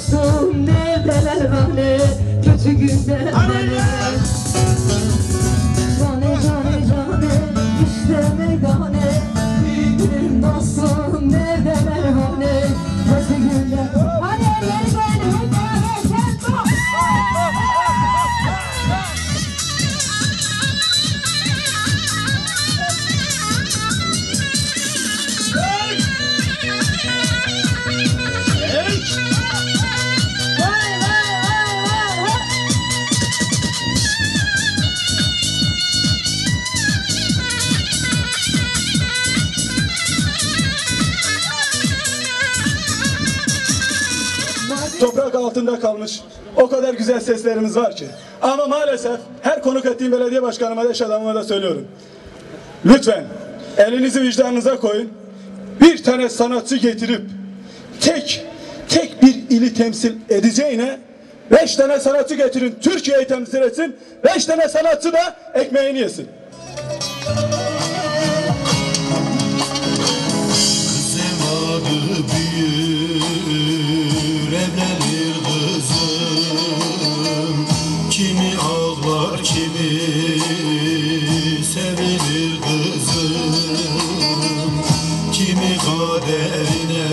dostum neredeler hani kötü günde beni. Cane cane cane işte meydane, benim dostum neredeler hani kötü günde. Hadi elleri koyalım hep beraber tempo. Toprak altında kalmış o kadar güzel seslerimiz var ki. Ama maalesef her konuk ettiğim belediye başkanıma da iş adamıma da söylüyorum. Lütfen elinizi vicdanınıza koyun. Bir tane sanatçı getirip tek bir ili temsil edeceğine 5 tane sanatçı getirin, Türkiye'yi temsil etsin. 5 tane sanatçı da ekmeğini yesin. Evlenir kızım, kimi ağlar kimi sevilir kızım, kimi kaderine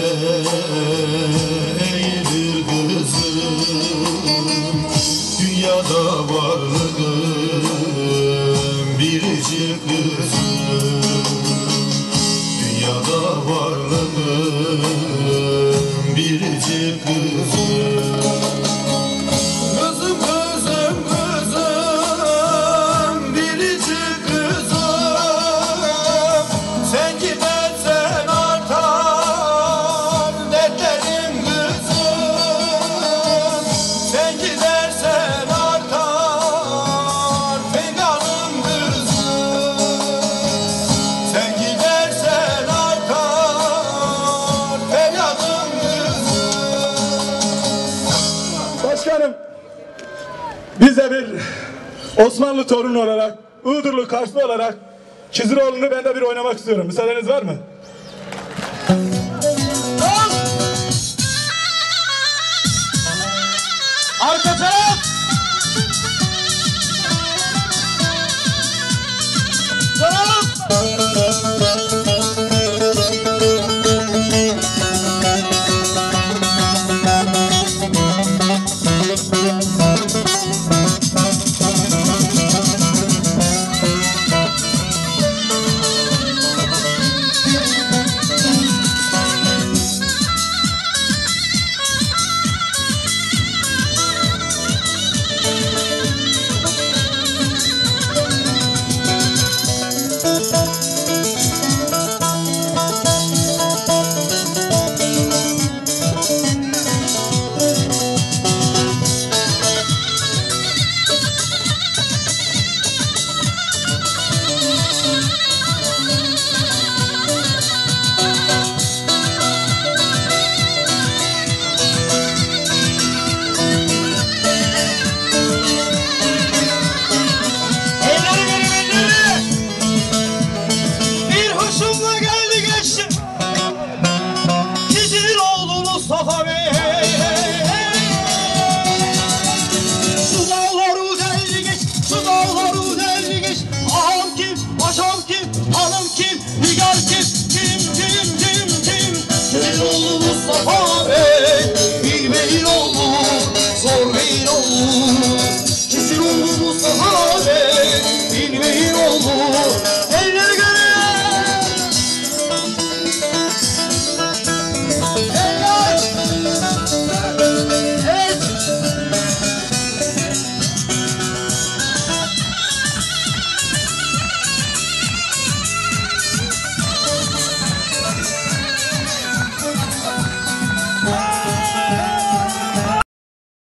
eğilir kızım. Dünyada varlığım biricik kızım, dünyada varlığım biricik kızım. Kızım kızım kızım, biricik kızım. Sen gidersen artar dertlerim kızım. Sen gidersen artar feganım kızım. Sen gidersen artar feganım kızım. Başkanım, biz de bir Osmanlı torunu olarak, Iğdırlı Karslı olarak Kiziroğlu'nu ben de bir oynamak istiyorum. Müsaadeniz var mı? Arka taraf!